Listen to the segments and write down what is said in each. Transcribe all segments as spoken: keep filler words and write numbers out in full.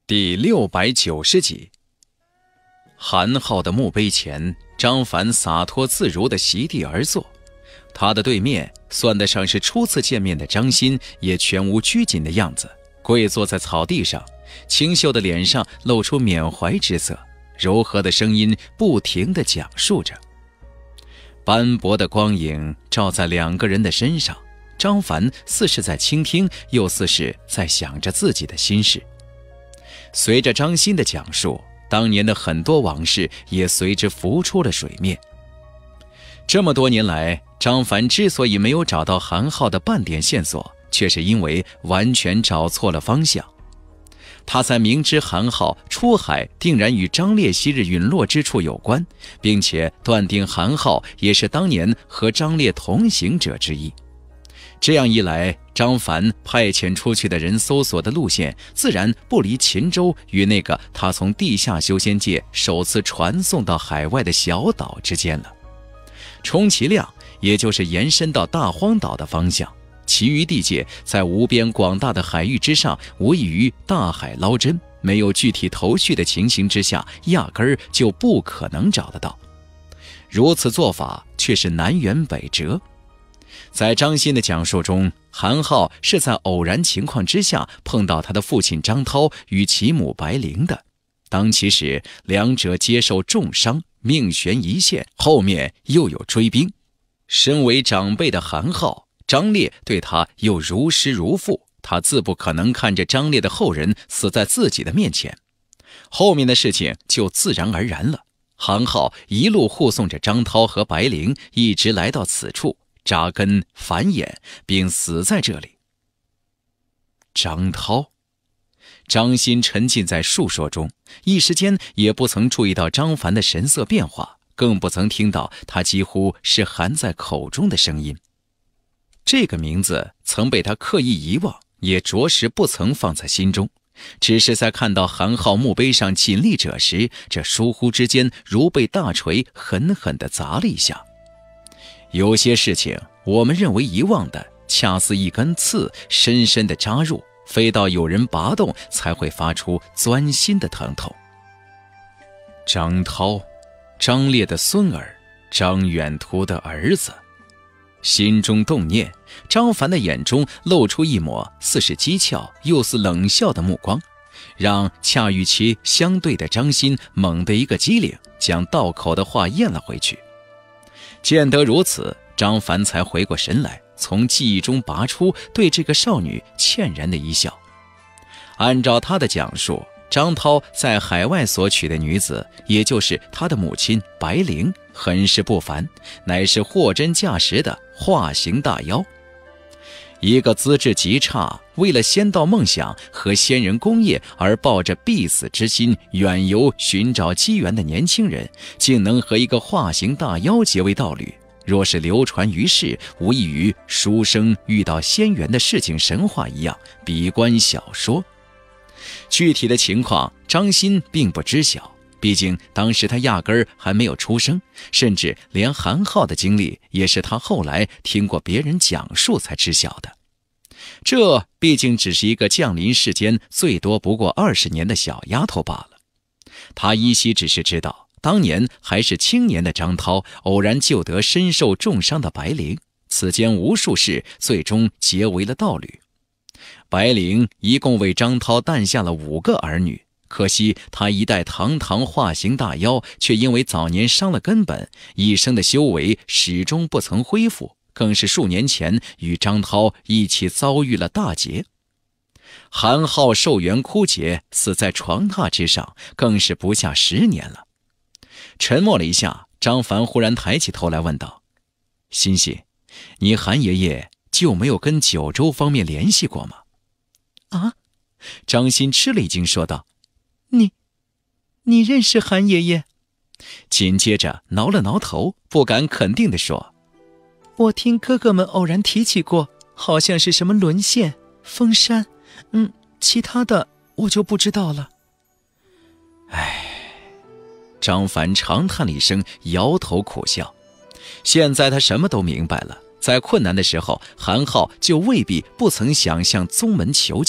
第六百九十集。韩浩的墓碑前，张凡洒脱自如地席地而坐，他的对面算得上是初次见面的张欣也全无拘谨的样子，跪坐在草地上，清秀的脸上露出缅怀之色，柔和的声音不停地讲述着。斑驳的光影照在两个人的身上，张凡似是在倾听，又似是在想着自己的心事。随着张欣的讲述，当年的很多往事也随之浮出了水面。这么多年来，张凡之所以没有找到韩浩的半点线索，却是因为完全找错了方向。他在明知韩浩出海定然与张烈昔日陨落之处有关，并且断定韩浩也是当年和张烈同行者之一。这样一来，张凡派遣出去的人搜索的路线自然不离秦州与那个他从地下修仙界首次传送到海外的小岛之间了，充其量也就是延伸到大荒岛的方向，其余地界在无边广大的海域之上，无异于大海捞针，没有具体头绪的情形之下，压根儿就不可能找得到。如此做法却是南辕北辙。在张欣的讲述中，韩浩是在偶然情况之下碰到他的父亲张涛与其母白灵的，当其时两者接受重伤，命悬一线，后面又有追兵。身为长辈的韩浩，张烈对他又如师如父，他自不可能看着张烈的后人死在自己的面前，后面的事情就自然而然了。韩浩一路护送着张涛和白灵，一直来到此处，扎根繁衍，并死在这里。张涛，张欣沉浸在述说中，一时间也不曾注意到张凡的神色变化，更不曾听到他几乎是含在口中的声音。这个名字曾被他刻意遗忘，也着实不曾放在心中，只是在看到韩浩墓碑上锦历者时，这疏忽之间如被大锤狠狠地砸了一下。有些事情我们认为遗忘的，恰似一根刺深深地扎入，非到有人拔动才会发出钻心的疼痛。张涛，张烈的孙儿，张远图的儿子。心中动念，张凡的眼中露出一抹似是讥诮又似冷笑的目光，让恰与其相对的张欣猛地一个机灵，将道口的话咽了回去。见得如此，张凡才回过神来，从记忆中拔出，对这个少女歉然的一笑。按照他的讲述，张涛在海外所娶的女子，也就是他的母亲白灵，很是不凡，乃是货真价实的化形大妖。一个资质极差，为了仙道梦想和仙人功业而抱着必死之心远游寻找机缘的年轻人，竟能和一个化形大妖结为道侣，若是流传于世，无异于书生遇到仙缘的事情神话一样，比观小说。具体的情况张欣并不知晓，毕竟当时他压根儿还没有出生，甚至连韩浩的经历也是他后来听过别人讲述才知晓的。这毕竟只是一个降临世间最多不过二十年的小丫头罢了。他依稀只是知道，当年还是青年的张涛偶然救得身受重伤的白灵，此间无数事最终结为了道侣。白灵一共为张涛诞下了五个儿女，可惜他一代堂堂化形大妖，却因为早年伤了根本，一生的修为始终不曾恢复，更是数年前与张涛一起遭遇了大劫。韩浩寿元枯竭，死在床榻之上，更是不下十年了。沉默了一下，张凡忽然抬起头来问道：欣欣，你韩爷爷就没有跟九州方面联系过吗？ 啊！ 张欣吃了一惊说道： 你你认识韩爷爷？ 紧接着挠了挠头，不敢肯定地说： 我听哥哥们偶然提起过，好像是什么沦陷、封山，嗯，其他的我就不知道了。 唉，张凡长叹了一声，摇头苦笑。现在他什么都明白了，在困难的时候，韩浩就未必不曾想向宗门求救，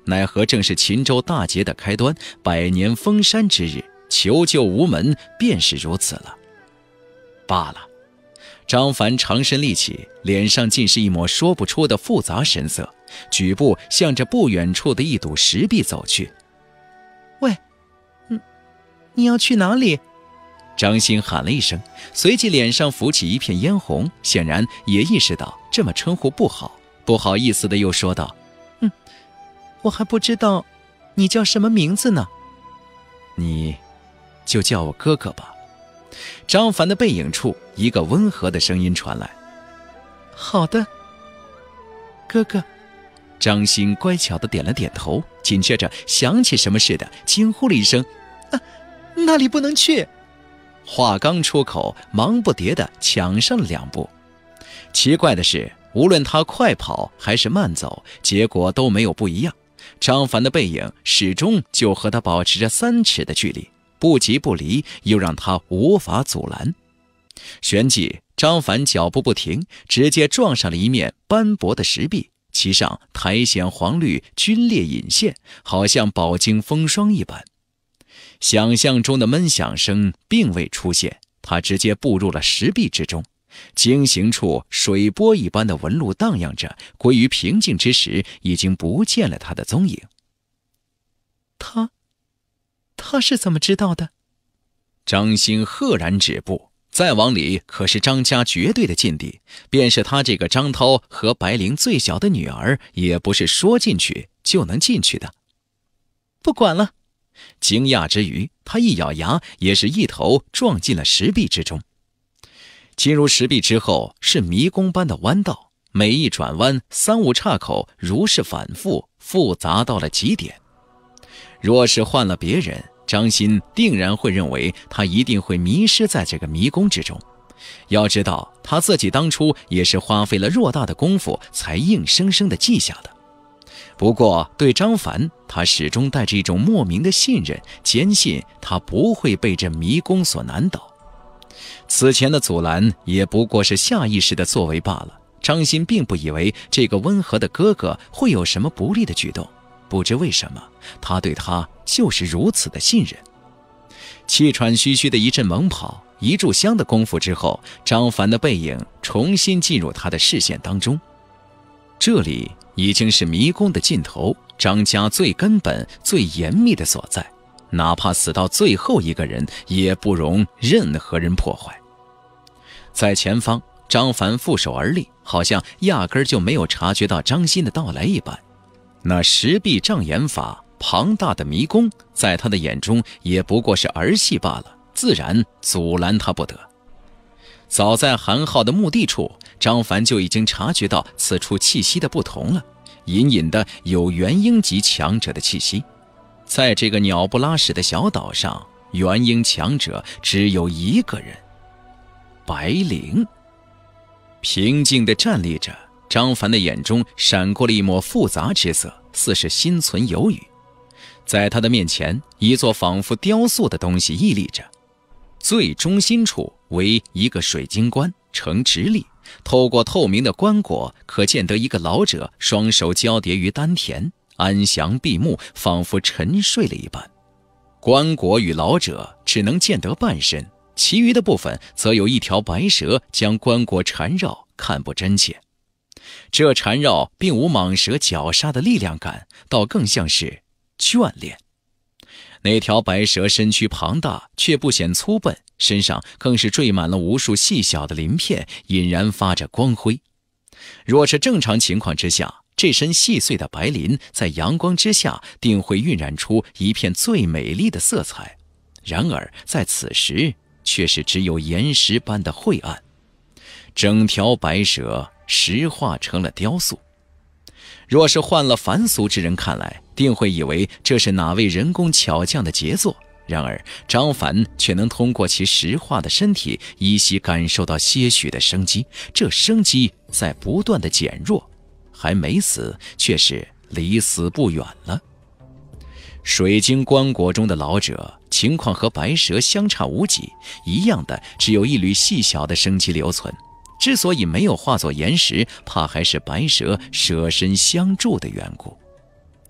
奈何正是秦州大捷的开端，百年封山之日，求救无门，便是如此了。罢了。张凡长身立起，脸上尽是一抹说不出的复杂神色，举步向着不远处的一堵石壁走去。 喂，嗯，你要去哪里？ 张欣喊了一声，随即脸上浮起一片嫣红，显然也意识到这么称呼不好，不好意思的又说道： 嗯，我还不知道你叫什么名字呢。 你就叫我哥哥吧。张凡的背影处，一个温和的声音传来： 好的，哥哥。 张欣乖巧地点了点头，紧接着想起什么似的，惊呼了一声： 啊，那里不能去！ 话刚出口，忙不迭地抢上了两步。奇怪的是，无论他快跑还是慢走，结果都没有不一样。张凡的背影始终就和他保持着三尺的距离，不急不离，又让他无法阻拦。旋即，张凡脚步不停，直接撞上了一面斑驳的石壁，其上苔藓黄绿，龟裂隐现，好像饱经风霜一般。想象中的闷响声并未出现，他直接步入了石壁之中。经行处水波一般的纹路荡漾着，归于平静之时，已经不见了他的踪影。 他他是怎么知道的？ 张欣赫然止步，再往里可是张家绝对的禁地，便是他这个张涛和白灵最小的女儿，也不是说进去就能进去的。 不管了。 惊讶之余，他一咬牙，也是一头撞进了石壁之中。进入石壁之后，是迷宫般的弯道，每一转弯三五岔口，如是反复，复杂到了极点。若是换了别人，张欣定然会认为他一定会迷失在这个迷宫之中。要知道，他自己当初也是花费了偌大的功夫，才硬生生的记下的。不过对张凡，他始终带着一种莫名的信任，坚信他不会被这迷宫所难倒。此前的阻拦也不过是下意识的作为罢了，张欣并不以为这个温和的哥哥会有什么不利的举动，不知为什么，他对他就是如此的信任。气喘吁吁的一阵猛跑，一炷香的功夫之后，张凡的背影重新进入他的视线当中。这里已经是迷宫的尽头，张家最根本最严密的所在，哪怕死到最后一个人，也不容任何人破坏。在前方，张凡负手而立，好像压根儿就没有察觉到张欣的到来一般。那石壁障眼法，庞大的迷宫，在他的眼中也不过是儿戏罢了，自然阻拦他不得。早在韩浩的墓地处，张凡就已经察觉到此处气息的不同了，隐隐的有元婴级强者的气息。在这个鸟不拉屎的小岛上，元婴强者只有一个人，白灵。平静地站立着，张凡的眼中闪过了一抹复杂之色，似是心存犹豫。在他的面前，一座仿佛雕塑的东西屹立着，最中心处为一个水晶棺，呈直立，透过透明的棺椁，可见得一个老者双手交叠于丹田，安详闭目，仿佛沉睡了一般。棺椁与老者只能见得半身，其余的部分则有一条白蛇将棺椁缠绕，看不真切。这缠绕并无蟒蛇绞杀的力量感，倒更像是眷恋。那条白蛇身躯庞大，却不显粗笨，身上更是缀满了无数细小的鳞片，隐然发着光辉。若是正常情况之下，这身细碎的白鳞在阳光之下定会晕染出一片最美丽的色彩，然而在此时却是只有岩石般的晦暗。整条白蛇石化成了雕塑。若是换了凡俗之人看来，定会以为这是哪位人工巧匠的杰作，然而张凡却能通过其石化的身体依稀感受到些许的生机，这生机在不断的减弱，还没死，却是离死不远了。水晶棺椁中的老者情况和白蛇相差无几，一样的只有一缕细小的生机留存。之所以没有化作岩石，怕还是白蛇舍身相助的缘故。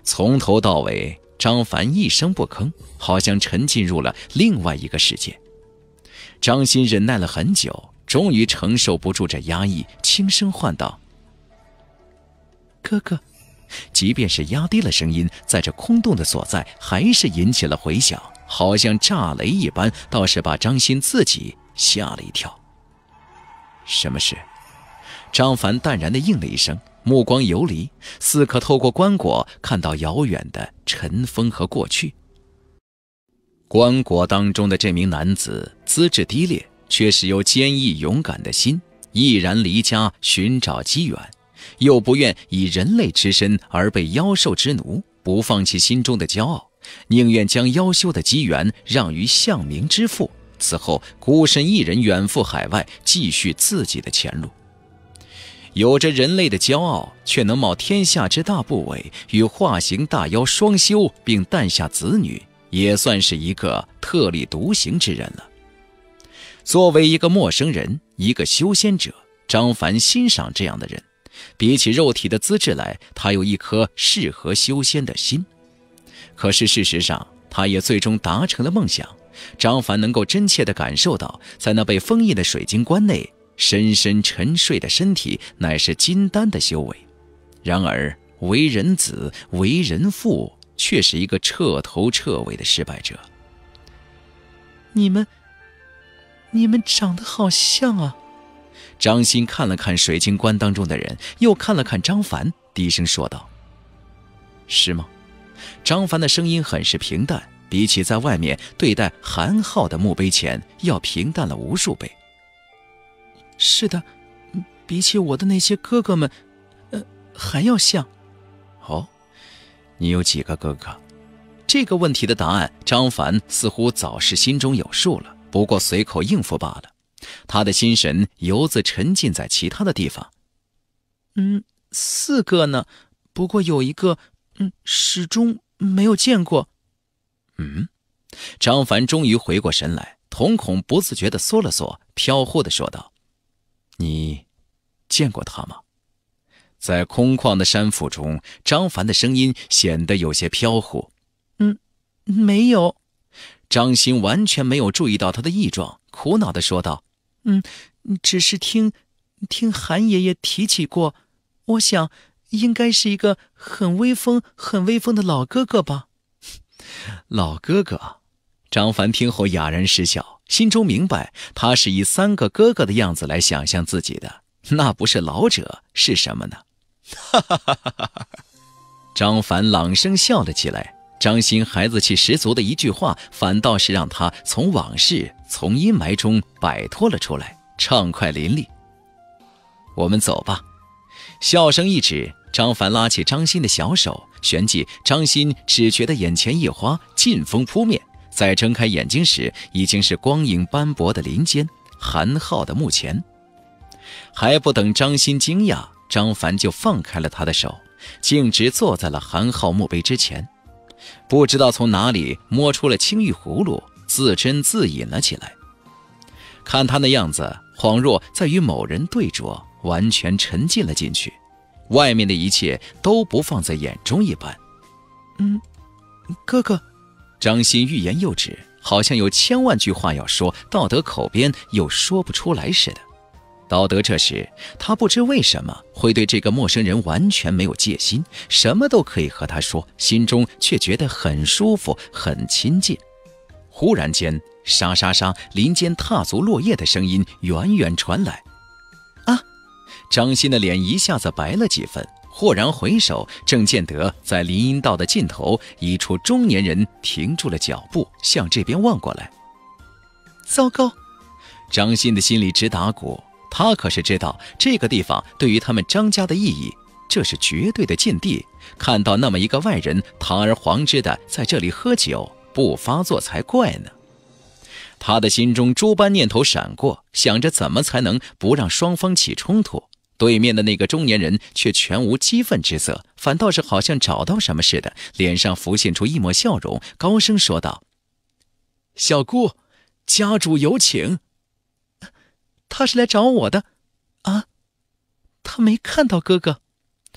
从头到尾，张凡一声不吭，好像沉浸入了另外一个世界。张欣忍耐了很久，终于承受不住这压抑，轻声唤道：“ 哥哥。” 即便是压低了声音，在这空洞的所在还是引起了回响，好像炸雷一般，倒是把张欣自己吓了一跳。什么事？张凡淡然地应了一声，目光游离，似可透过棺椁看到遥远的尘封和过去。棺椁当中的这名男子资质低劣，却是有坚毅勇敢的心，毅然离家寻找机缘，又不愿以人类之身而被妖兽之奴，不放弃心中的骄傲，宁愿将妖修的机缘让于向明之父，此后孤身一人远赴海外，继续自己的前路。有着人类的骄傲，却能冒天下之大不韪，与化形大妖双修，并诞下子女，也算是一个特立独行之人了。作为一个陌生人，一个修仙者，张凡欣赏这样的人。比起肉体的资质来，他有一颗适合修仙的心。可是事实上，他也最终达成了梦想。张凡能够真切地感受到，在那被封印的水晶棺内，深深沉睡的身体乃是金丹的修为。然而为人子为人父，却是一个彻头彻尾的失败者。 你们你们长得好像啊。 张欣看了看水晶棺当中的人，又看了看张凡，低声说道：“是吗？”张凡的声音很是平淡，比起在外面对待韩浩的墓碑前要平淡了无数倍。 是的，比起我的那些哥哥们，呃，还要像。 哦，你有几个哥哥？这个问题的答案，张凡似乎早是心中有数了，不过随口应付罢了。他的心神犹自沉浸在其他的地方。 嗯，四个呢，不过有一个，嗯，始终没有见过。 嗯，张凡终于回过神来，瞳孔不自觉地缩了缩，飘忽地说道：“你见过他吗？”在空旷的山腹中，张凡的声音显得有些飘忽。 嗯，没有。 张欣完全没有注意到他的异状，苦恼地说道：“ 嗯，只是听听韩爷爷提起过，我想应该是一个很威风、很威风的老哥哥吧。” 老哥哥。张凡听后哑然失笑，心中明白他是以三个哥哥的样子来想象自己的，那不是老者是什么呢？哈哈哈哈哈！张凡朗声笑了起来。张欣孩子气十足的一句话，反倒是让他从往事、从阴霾中摆脱了出来，畅快淋漓。我们走吧。笑声一指，张凡拉起张欣的小手，旋即张欣只觉得眼前一花，劲风扑面，再睁开眼睛时，已经是光影斑驳的林间，韩浩的墓前。还不等张欣惊讶，张凡就放开了他的手，径直坐在了韩浩墓碑之前。不知道从哪里摸出了青玉葫芦，自斟自饮了起来。看他那样子，恍若在与某人对酌，完全沉浸了进去，外面的一切都不放在眼中一般。 嗯，哥哥。 张欣欲言又止，好像有千万句话要说，道德口边又说不出来似的。道德这时，他不知为什么会对这个陌生人完全没有戒心，什么都可以和他说，心中却觉得很舒服，很亲近。忽然间，沙沙沙，林间踏足落叶的声音远远传来。啊！张欣的脸一下子白了几分，豁然回首，正见得在林荫道的尽头，一处中年人停住了脚步，向这边望过来。 糟糕！ 张欣的心里直打鼓。他可是知道这个地方对于他们张家的意义，这是绝对的禁地。看到那么一个外人堂而皇之的在这里喝酒，不发作才怪呢。他的心中诸般念头闪过，想着怎么才能不让双方起冲突。对面的那个中年人却全无激愤之色，反倒是好像找到什么似的，脸上浮现出一抹笑容，高声说道：“小姑，家主有请。” 他是来找我的，啊，他没看到哥哥。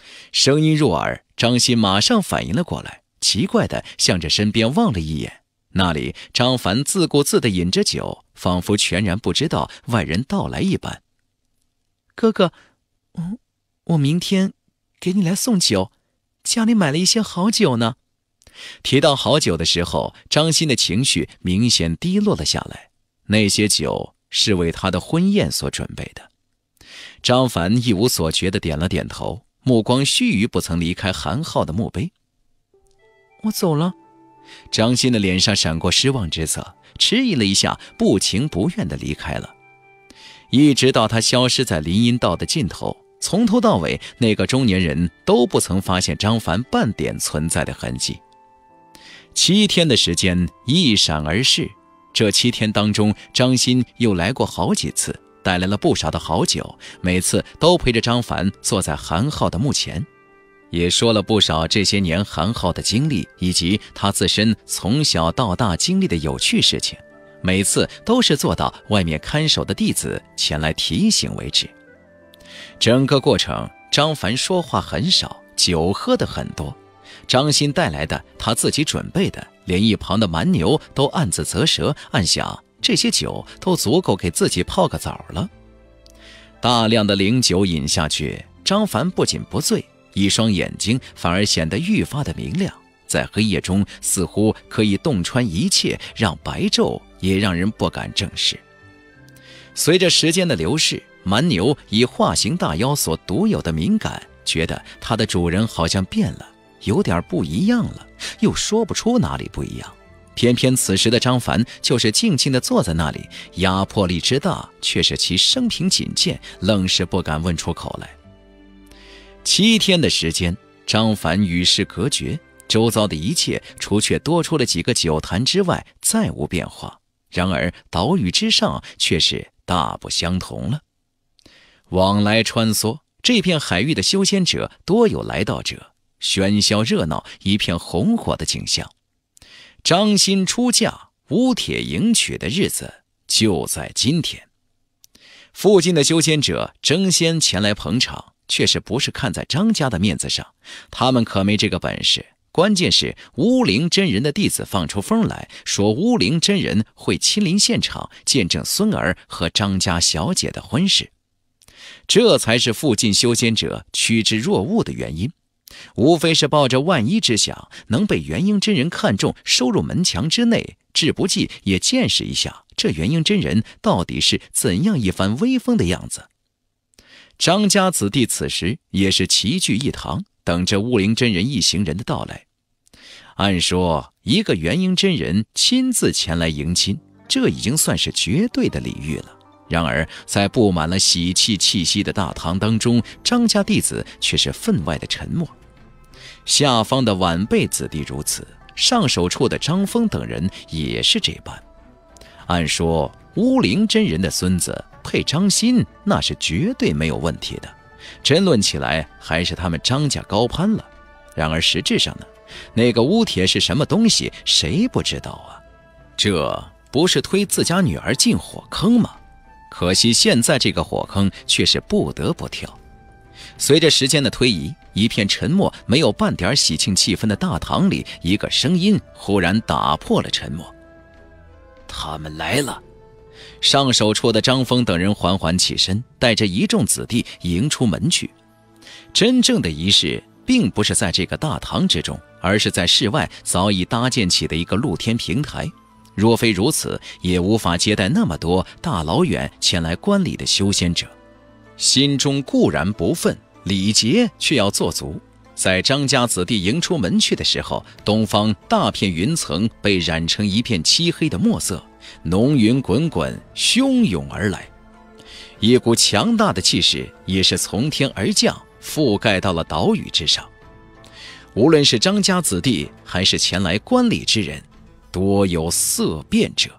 声音入耳，张欣马上反应了过来，奇怪地向着身边望了一眼，那里张凡自顾自地饮着酒，仿佛全然不知道外人到来一般。 哥哥，嗯，我明天给你来送酒，家里买了一些好酒呢。 提到好酒的时候，张欣的情绪明显低落了下来，那些酒是为他的婚宴所准备的。张凡一无所觉地点了点头，目光须臾不曾离开韩浩的墓碑。 我走了。 张欣的脸上闪过失望之色，迟疑了一下，不情不愿地离开了。一直到他消失在林荫道的尽头，从头到尾那个中年人都不曾发现张凡半点存在的痕迹。七天的时间一闪而逝，这七天当中，张欣又来过好几次，带来了不少的好酒，每次都陪着张凡坐在韩浩的墓前，也说了不少这些年韩浩的经历，以及他自身从小到大经历的有趣事情，每次都是做到外面看守的弟子前来提醒为止。整个过程，张凡说话很少，酒喝得很多。张欣带来的，他自己准备的，连一旁的蛮牛都暗自啧舌，暗想这些酒都足够给自己泡个澡了。大量的灵酒饮下去，张凡不仅不醉，一双眼睛反而显得愈发的明亮，在黑夜中似乎可以洞穿一切，让白昼也让人不敢正视。随着时间的流逝，蛮牛以化形大妖所独有的敏感，觉得它的主人好像变了，有点不一样了，又说不出哪里不一样。偏偏此时的张凡就是静静地坐在那里，压迫力之大，却是其生平仅见，愣是不敢问出口来。七天的时间，张凡与世隔绝，周遭的一切除却多出了几个酒坛之外，再无变化。然而岛屿之上却是大不相同了。往来穿梭，这片海域的修仙者多有来到者，喧嚣热闹，一片红火的景象。张欣出嫁，吴铁迎娶的日子就在今天。附近的修仙者争先前来捧场，却是不是看在张家的面子上，他们可没这个本事。关键是乌灵真人的弟子放出风来，说乌灵真人会亲临现场见证孙儿和张家小姐的婚事，这才是附近修仙者趋之若鹜的原因。无非是抱着万一之想，能被元婴真人看中，收入门墙之内，志不济也见识一下这元婴真人到底是怎样一番威风的样子。张家子弟此时也是齐聚一堂，等着乌灵真人一行人的到来。按说一个元婴真人亲自前来迎亲，这已经算是绝对的礼遇了。然而在布满了喜气气息的大堂当中，张家弟子却是分外的沉默。下方的晚辈子弟如此，上手处的张峰等人也是这般。按说乌灵真人的孙子配张欣，那是绝对没有问题的，争论起来还是他们张家高攀了。然而实质上呢，那个乌铁是什么东西，谁不知道啊？这不是推自家女儿进火坑吗？可惜现在这个火坑却是不得不跳。随着时间的推移，一片沉默，没有半点喜庆气氛的大堂里，一个声音忽然打破了沉默。他们来了。上手处的张峰等人缓缓起身，带着一众子弟迎出门去。真正的仪式并不是在这个大堂之中，而是在室外早已搭建起的一个露天平台。若非如此，也无法接待那么多大老远前来观礼的修仙者。心中固然不忿，礼节却要做足。在张家子弟迎出门去的时候，东方大片云层被染成一片漆黑的墨色，浓云滚滚，汹涌而来。一股强大的气势也是从天而降，覆盖到了岛屿之上。无论是张家子弟，还是前来观礼之人，多有色变者。